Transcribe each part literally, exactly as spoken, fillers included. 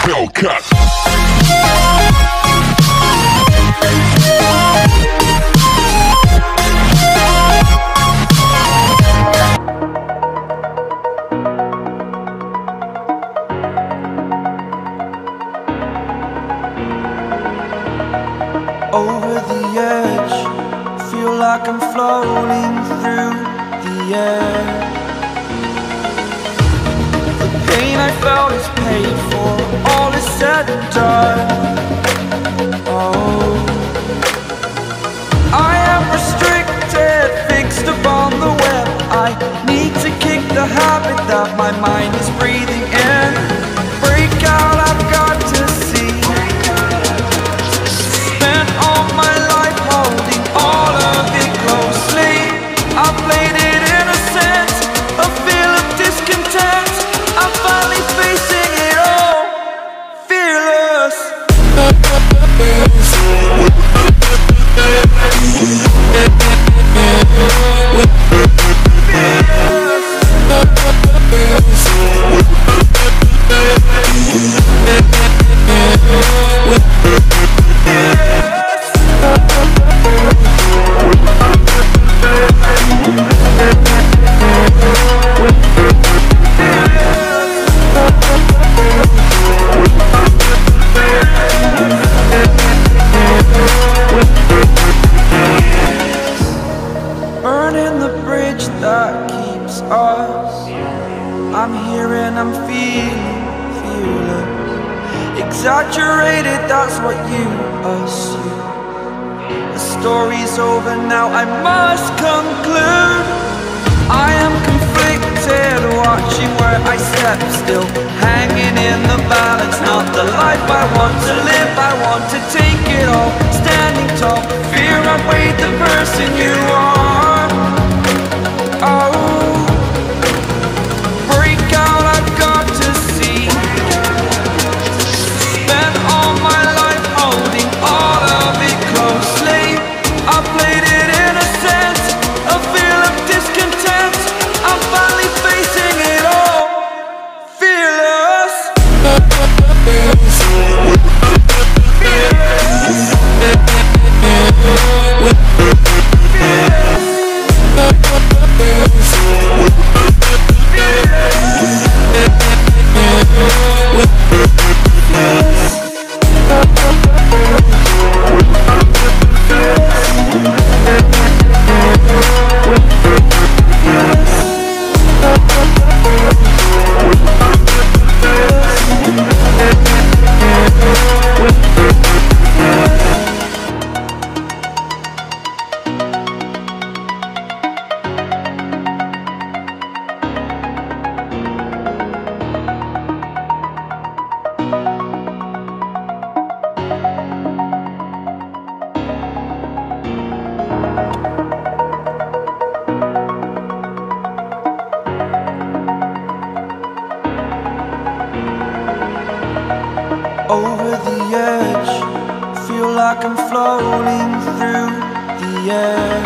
Hellcat. Over the edge, feel like I'm floating through the air. The pain I felt is paid for, all is said and done. Oh, I am restricted, fixed upon the web. I need to kick the habit that my mind is breathing in. Break out, I've got to see. Spent all my life holding all of it closely. I played it innocent, a feel of discontent. I'm finally facing it all, fearless. Burning the bridge that keeps us. I'm here and I'm feeling fearless. Exaggerated, that's what you assume. The story's over now, I must conclude. I am conflicted, watching where I step still, hanging in the balance. Not the life I want to live, I want to take it all. Standing tall, fear outweighed the person you are. Oh, break out, I've got to see. Spent all my life holding all of it closely. I played it innocent, a feel of discontent. I'm finally facing it all, fearless. Over the edge, feel like I'm floating through the air.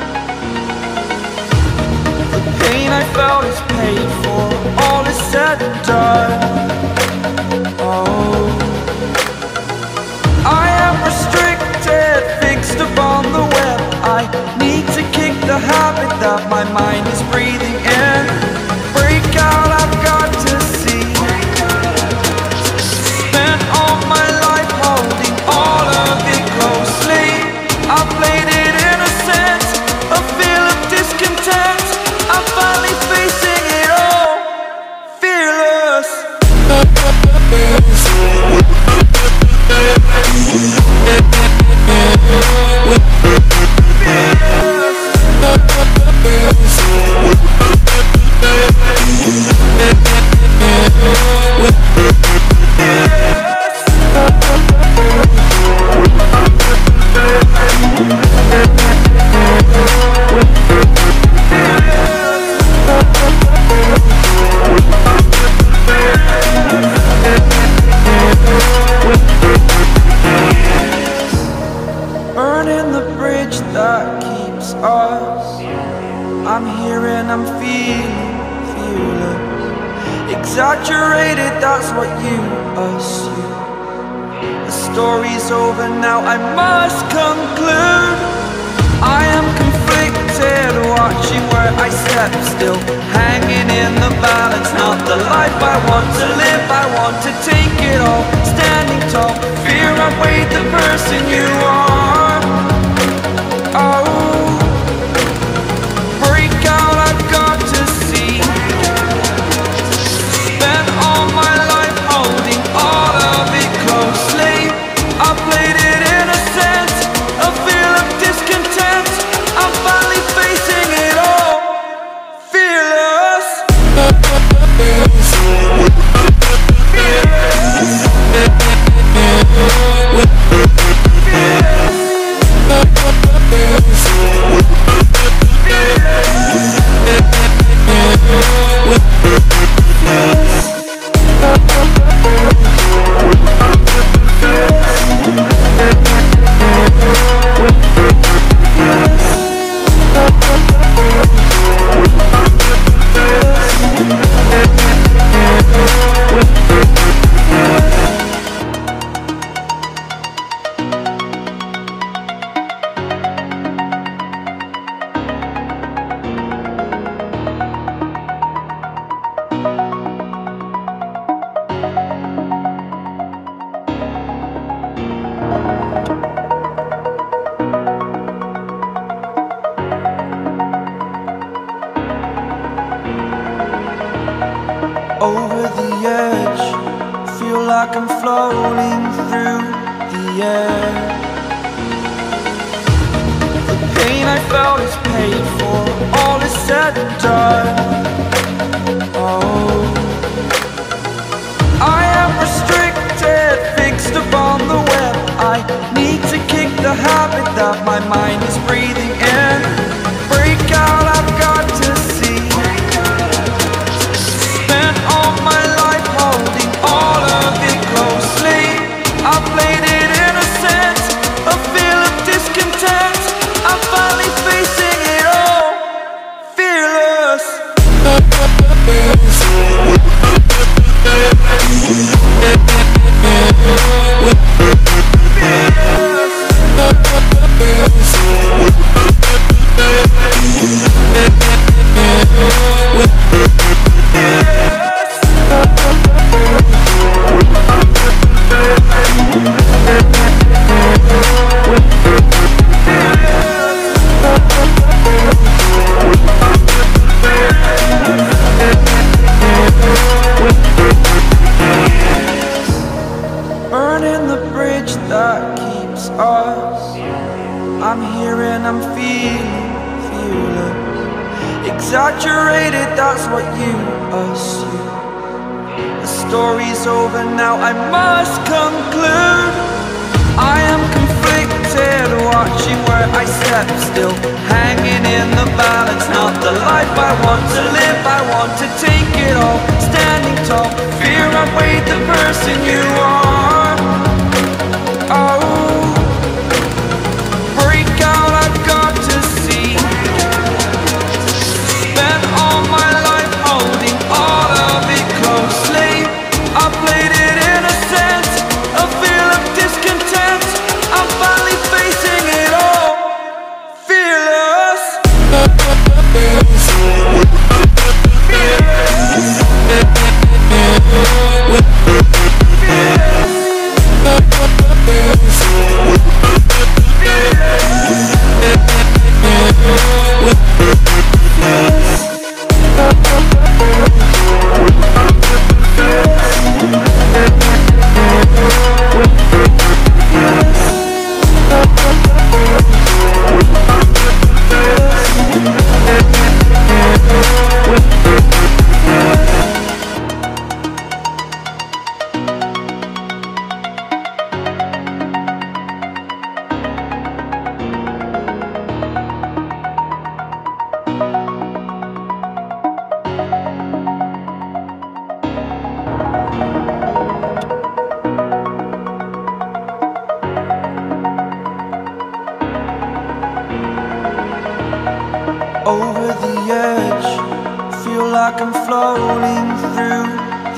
The pain I felt is paid for, all is said and done. Oh, I am restricted, fixed upon the web. I need to kick the habit that my mind is breathing in. Break out, I've got to see. Spent all my life holding all of it closely. I played it innocent, a feel of discontent. I'm finally facing it all, fearless. exaggerated, that's what you assume. The story's over now, I must conclude. I am conflicted, watching where I step still, hanging in the balance. Not the life I want to live, I want to take it all, standing tall. Fear I've weighed the person you are. Oh, break out, I've got to see. Spent all my life holding all of it closely. I played it innocent, a feel of discontent. I'm finally facing it all, fearless. Over the edge, feel like I'm floating through the air. The pain I felt is paid for, all is said and done. Oh, I am restricted, fixed upon the web. I need to kick the habit that my mind is breathing in. Break out, I've got to see. Spent all my life holding all of it closely. I played it innocent, a feel of discontent. I'm finally facing it all, fearless. Burning the bridge that keeps us. I'm here and I'm feeling fearless. Exaggerated, that's what you assume. The story's over now, I must conclude. I am conflicted, watching where I step still, hanging in the balance. Not the life I want to live, I want to take it all, standing tall. Fear I've weighed the person you are. Oh, break out, I've got to see. Spent all my life holding all of it closely. I played it innocent, a feel of discontent. I'm finally facing it all, fearless. Over the edge, feel like I'm floating through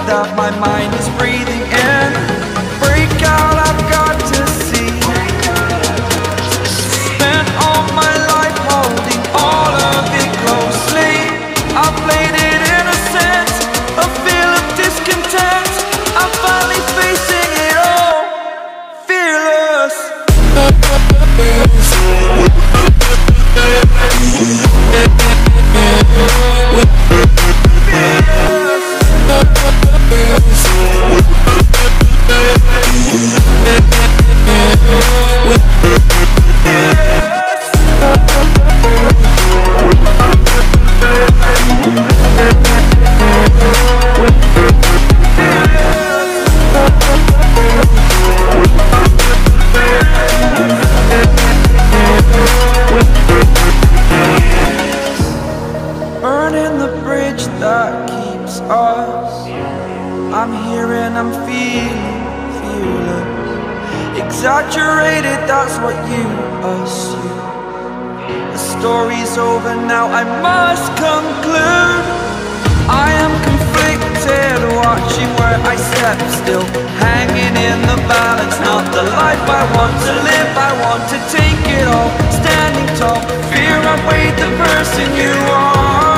that my mind is breathing in. Break out, I've got to see. Spent all my life holding all of it closely. I played it innocent, a feel of discontent. I'm finally facing it all, fearless. Burning the bridge that keeps us. I'm here and I'm feeling fearless. Exaggerated, that's what you assume. The story's over now, I must conclude. I am conflicted, watching where I step still, hanging in the balance. Not the life I want to live, I want to take it all. Standing tall, fear I've weighed the person you are.